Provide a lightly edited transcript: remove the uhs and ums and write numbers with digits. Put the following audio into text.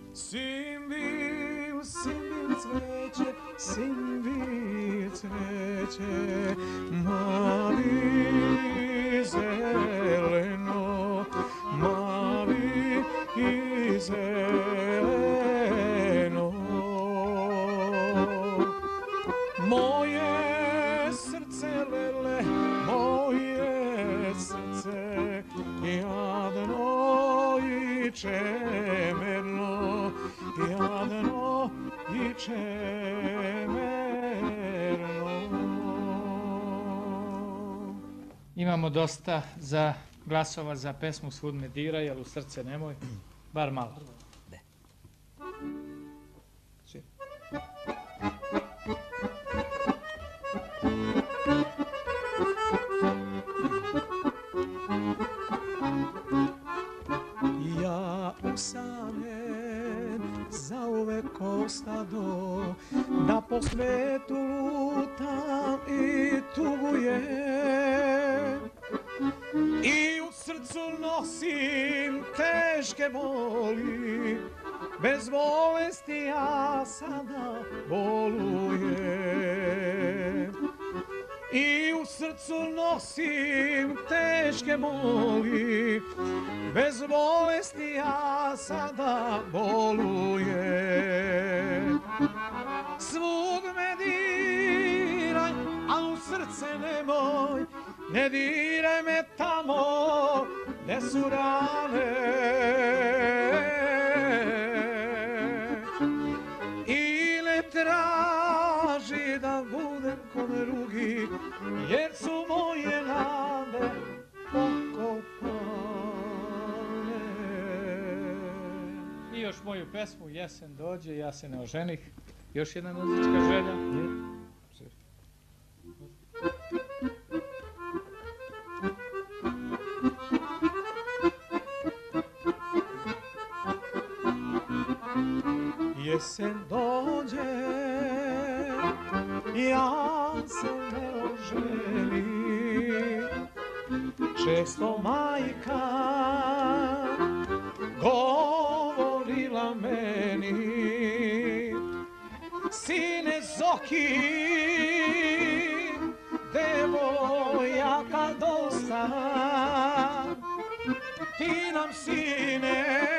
Simbil, simbil cveće, simbil cveće, mali zeleno, mali i zeleno. Moje srce lele, moje srce jadno i čemerno, jadno i čemerno. Imamo dosta za glasova za pesmu Svud me diraj, ali u srce nemoj, bar malo. Ja usamljen zauvek ostado, da po svetu lutam i tugujem, i u srcu nosim teške boli, bez bolesti ja sada bolujem. I u srcu nosim teške boli, bez bolesti ja sada bolujem. Svud me diraj, a u srce nemoj, ne diraj me tamo gde su rane. I ne traži da budem ko drugi, jer su moje nade pokopane. I još moju pesmu Jesen dođe, ja se ne oženih. Još jedna muzička želja. Jesen dođe, ja se ne oženim. Često majka govorila meni, sine Zoki, devojaka dosta, ti nam sine